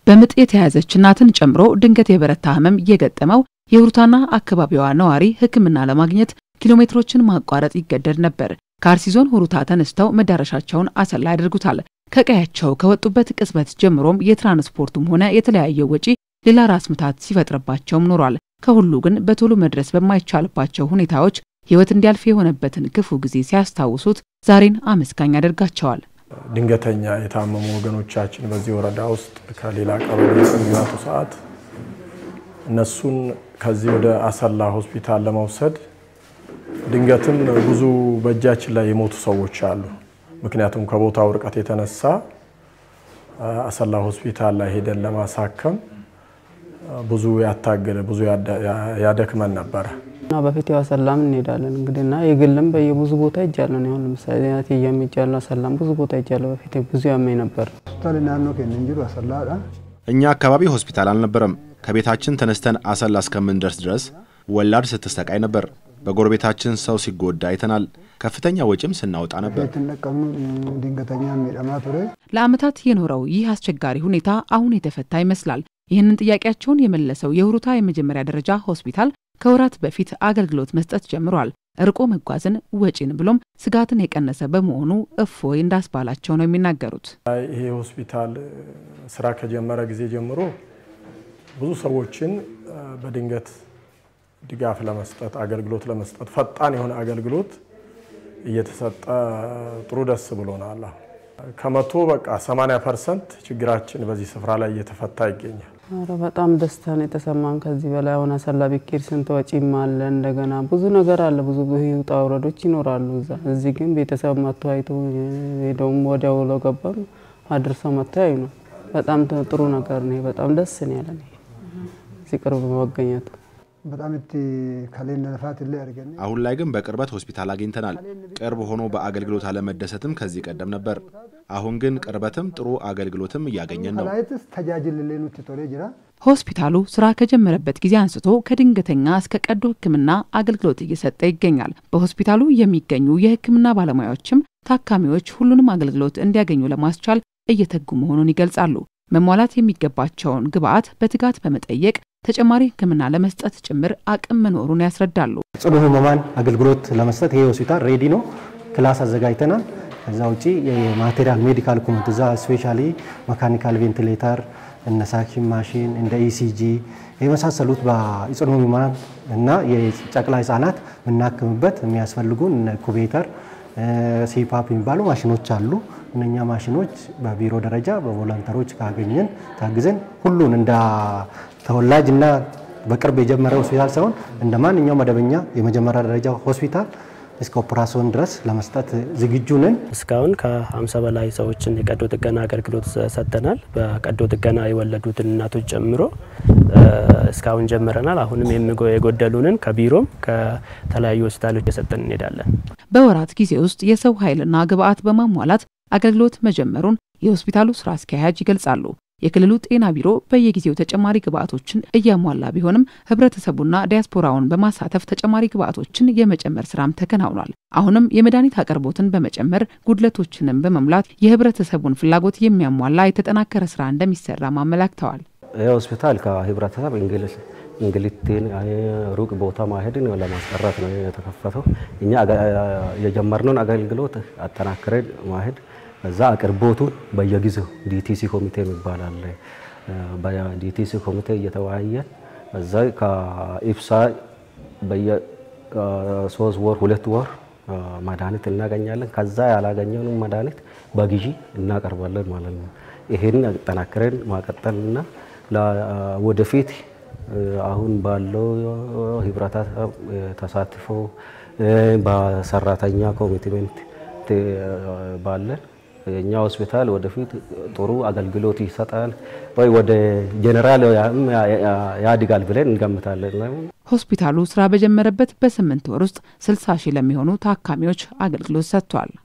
በምጥ የተያዘች እናትን ጨምሮ ድንገት የበረታ ህመም የገጠመው የሁሩታና አካባቢዋ ነዋሪ ሕክምና ለማግኘት ኪሎሜትሮችን ማቋረጥ ይገደድ ነበር። ከአርሲ ዞን ሁሩታ ተነስተው መዳረሻቸውን አሰላ ያደርጉታል። ከቀያቸው ከወጡበት ቅጽበት ጀምሮም የትራንስፖርቱም ሆነ የተለያየ ወጪ ሌላ ራስ ምታት ሲፈጥርባቸውም ኖሯል። ከሁሉ ግን በቶሎ መድረስ በማይቻልባቸው ሁኔታዎች ህይወት እንዲያልፍ የሆነበትን ክፉ ጊዜ ሲያስታውሱት ዛሬን አመስጋኝ ያደርጋቸዋል። ድንገተኛ የታመሙ ወገኖቻችን በዚህ ወረዳ ውስጥ ከሌላ ቀበሌ የሚመጡ ሰዓት እነሱን ከዚህ ወደ አሰላ ሆስፒታል ለመውሰድ ድንገትም ብዙ በእጃችን ላይ የሞቱ ሰዎች አሉ። ምክንያቱም ከቦታው ርቀት የተነሳ አሰላ ሆስፒታል ላይ ሄደን ለማሳከም ብዙ ያታገለ ብዙ ያደክመን ነበር። እና በፊት ያሰላም እንሄዳለን እንግዲህና የግልም በየብዙ ቦታ ይጃለን ያው ለምሳሌ ያቲ የሚጃለው አሰላም ብዙ ቦታ ይጃለው በፊት ብዙ ያመኝ ነበር። ሆስፒታልና ነው ከነንጅሩ አሰላዳ እኛ አካባቢ ሆስፒታል አልነበረም። ከቤታችን ተነስተን አሰላ እስከምንደርስ ድረስ ወላድ ስትሰቃይ ነበር። በጎረቤታችን ሰው ሲጎዳ አይተናል። ከፍተኛ ወጪም ስናወጣ ነበር። ድንገተኛ ሜዳማ ቱሬ ለአመታት የኖረው ይህ አስቸጋሪ ሁኔታ አሁን የተፈታ ይመስላል። ይህንን ጥያቄያቸውን የመለሰው የሁሩታ የመጀመሪያ ደረጃ ሆስፒታል ከወራት በፊት አገልግሎት መስጠት ጀምሯል። እርቆ መጓዝን ወጪን ብሎም ስጋትን የቀነሰ በመሆኑ እፎይ እንዳስባላቸው ነው የሚናገሩት። ይሄ ሆስፒታል ስራ ከጀመረ ጊዜ ጀምሮ ብዙ ሰዎችን በድንገት ድጋፍ ለመስጠት አገልግሎት ለመስጠት ፈጣን የሆነ አገልግሎት እየተሰጠ ጥሩ ደስ ብሎናል። ከመቶ በቃ 80% ችግራችን በዚህ ስፍራ ላይ እየተፈታ ይገኛል። አረ በጣም ደስታ ነው የተሰማን። ከዚህ በላይ ሆነ አሰላ ቢኬድ ስንት ወጪም አለ እንደገና ብዙ ነገር አለ ብዙ ውጣ ውረዶች ይኖራሉ እዚህ ግን ቤተሰብ መጥቶ አይቶ ሄዶም ወዲያው ለገባም አድርሰው መጥተው ነው። በጣም ጥሩ ነገር ነው። በጣም ደስ ነው ያለኝ ሲቀርብ መገኘቱ በጣም ከሌለ ለፋት ላይ አርገን አሁን ላይ ግን በቅርበት ሆስፒታል አግኝተናል። ቅርብ ሆኖ በአገልግሎት አለመደሰትም ከዚህ ቀደም ነበር። አሁን ግን ቅርበትም ጥሩ አገልግሎትም ያገኘን ነው። ሆስፒታሉ ስራ ከጀመረበት ጊዜ አንስቶ ከድንገተኛ እስከ ቀዶ ሕክምና አገልግሎት እየሰጠ ይገኛል። በሆስፒታሉ የሚገኙ የሕክምና ባለሙያዎችም ታካሚዎች ሁሉንም አገልግሎት እንዲያገኙ ለማስቻል እየተጉ መሆኑን ይገልጻሉ። መሟላት የሚገባቸውን ግብአት በትጋት በመጠየቅ ተጨማሪ ሕክምና ለመስጠት ጭምር አቅም መኖሩን ያስረዳሉ። ጽኑ ህሙማን አገልግሎት ለመስጠት ይሄ ሆስፒታል ሬዲ ነው። ክላስ አዘጋጅተናል። ከዛ ውጪ የማቴሪያል ሜዲካል ኮሚቴ ስፔሻሊ መካኒካል ቬንቲሌተር እና ሳኪን ማሽን እንደ ኢሲጂ የመሳሰሉት በጽኑ ህሙማን እና የጨቅላ ህጻናት ምናክምበት የሚያስፈልጉን ኩቤተር ሲፓፕ የሚባሉ ማሽኖች አሉ። እነኛ ማሽኖች በቢሮ ደረጃ በቮለንተሮች ካገኘን ታግዘን ሁሉን እንደ ተወላጅና በቅርብ የጀመረው ሆስፒታል ሳይሆን እንደማንኛውም መደበኛ የመጀመሪያ ደረጃ ሆስፒታል እስከ ኦፕራሲዮን ድረስ ለመስጠት ዝግጁ ነን። እስካሁን ከ50 በላይ ሰዎችን የቀዶ ጥገና አገልግሎት ሰጥተናል። በቀዶ ጥገና የወለዱትን እናቶች ጨምሮ እስካሁን ጀምረናል። አሁንም የጎደሉንን ከቢሮም ከተለያዩ ሆስፒታሎች እየሰጠን እንሄዳለን። በወራት ጊዜ ውስጥ የሰው ኃይልና ግብአት በማሟላት አገልግሎት መጀመሩን የሆስፒታሉ ስራ አስኪያጅ ይገልጻሉ። የክልሉ ጤና ቢሮ በየጊዜው ተጨማሪ ግብአቶችን እያሟላ ቢሆንም ህብረተሰቡና ዲያስፖራውን በማሳተፍ ተጨማሪ ግብአቶችን የመጨመር ስራም ተከናውኗል። አሁንም የመድኃኒት አቅርቦትን በመጨመር ጉድለቶችንም በመሙላት የህብረተሰቡን ፍላጎት የሚያሟላ የተጠናከረ ስራ እንደሚሰራ ማመላክተዋል። የሆስፒታል ከህብረተሰብ እንግሊትን ሩቅ ቦታ ማሄድን ለማስቀረት ነው የተከፈተው። እኛ የጀመርነውን አገልግሎት አጠናክረን ማሄድ እዛ አቅርቦቱን በየጊዜው ዲቲሲ ኮሚቴ ይባላል። በዲቲሲ ኮሚቴ እየተወያየ እዛ ከኢፍሳ በየ3 ወር 2 ወር መድኃኒት እናገኛለን። ከዛ ያላገኘነው መድኃኒት በግዢ እናቀርባለን ማለት ነው። ይሄን አጠናክረን ማቀጠልና ለወደፊት አሁን ባለው ህብረተሰብ ተሳትፎ በሰራተኛ ኮሚትመንት ባለን የኛ ሆስፒታል ወደፊት ጥሩ አገልግሎት ይሰጣል ወይ ወደ ጄኔራል ያድጋል ብለን እንገምታለን። ሆስፒታሉ ስራ በጀመረበት በ8 ወር ውስጥ 60,000 ለሚሆኑ ታካሚዎች አገልግሎት ሰጥቷል።